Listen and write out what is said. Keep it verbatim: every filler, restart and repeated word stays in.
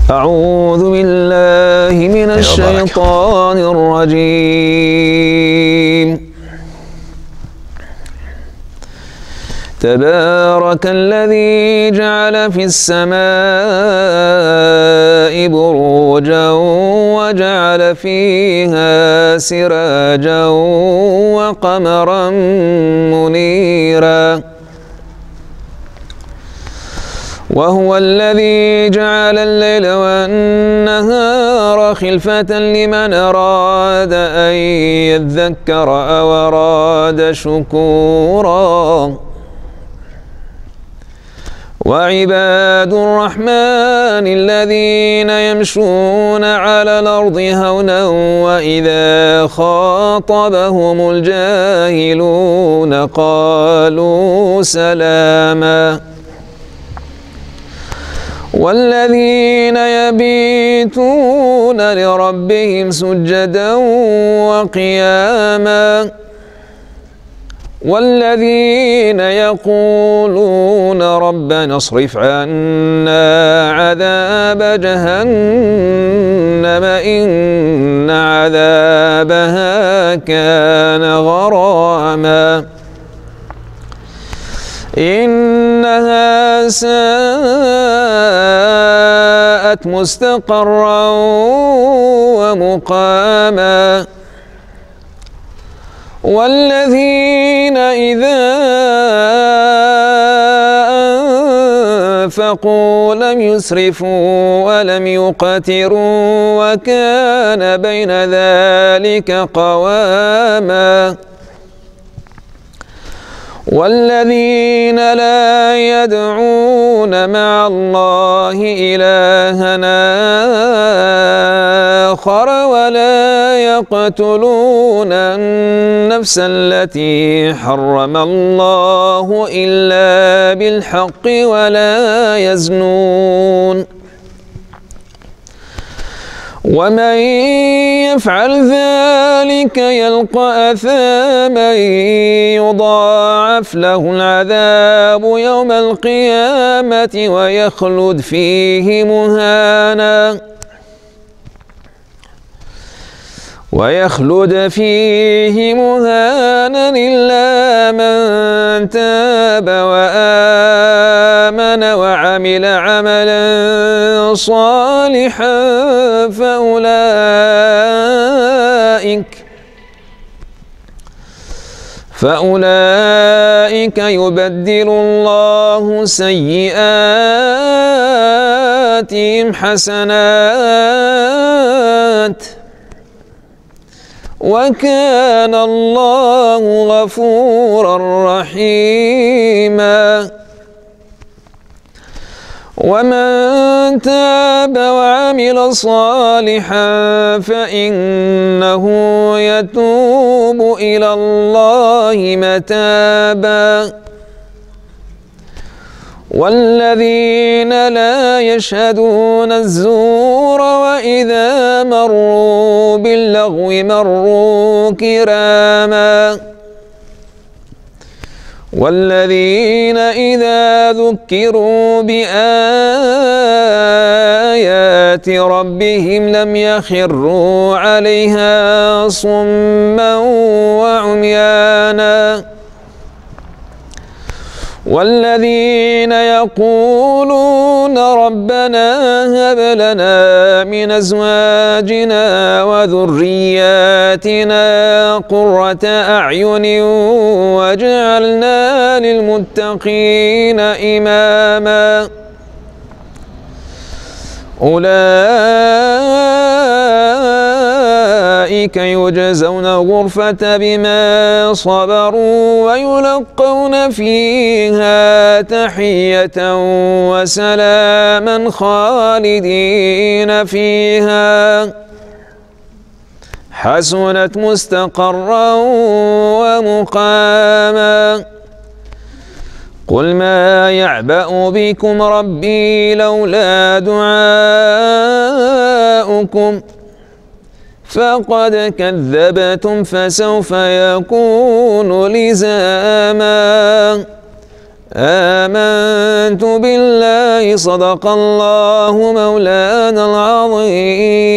أعوذ بالله من الشيطان الرجيم. تبارك الذي جعل في السماء بروجا وجعل فيها سراجا وقمرا منيرا، وهو الذي جعل الليل والنهار خلفة لمن أراد أن يذكر أو أراد شكورا. وعباد الرحمن الذين يمشون على الأرض هونا وإذا خاطبهم الجاهلون قالوا سلاما. والذين يبيتون لربهم سجدا وقياما، والذين يقولون ربنا اصرف عنا عذاب جهنم إن عذابها كان غراما إنها ساءت مستقرا ومقاما. والذين إذا أنفقوا لم يسرفوا ولم يقتروا وكان بين ذلك قواما. والذين لا يدعون مع الله إلها آخر ولا يقتلون النفس التي حرم الله إلا بالحق ولا يزنون، ومن يفعل ذلك يلقى أثاما يضاعف له العذاب يوم القيامة ويخلد فيه مهانا ويخلد فيه مهانا إلا من تاب وآمن وعمل عملا صالحا فأولئك فأولئك يبدل الله سيئاتهم حسنات وكان الله غفورا رحيما. ومن تاب وعمل صالحا فإنه يتوب إلى الله متابا. والذين لا يشهدون الزور وإذا مروا باللغو مروا كراما. والذين إذا ذكروا بآيات ربهم لم يخروا عليها صما وعميانا. والذين يقولون ربنا هب لنا من أزواجنا وذرياتنا قرة أعين واجعلنا للمتقين إماما. أولئك يجزون غرفة بما صبروا ويلقون فيها تحية وسلاما خالدين فيها حسنت مستقرا ومقاما. قل ما يعبأ بكم ربي لولا دعاؤكم فقد كذبتم فسوف يكون لزاما. آمنت بالله صدق الله مولانا العظيم.